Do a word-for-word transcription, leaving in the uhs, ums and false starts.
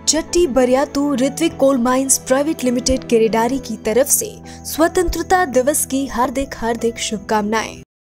चट्टी Bariyatu Ritwik coal mines private limited Keredari की तरफ से स्वतंत्रता दिवस की हार्दिक हार्दिक शुभकामनाएं।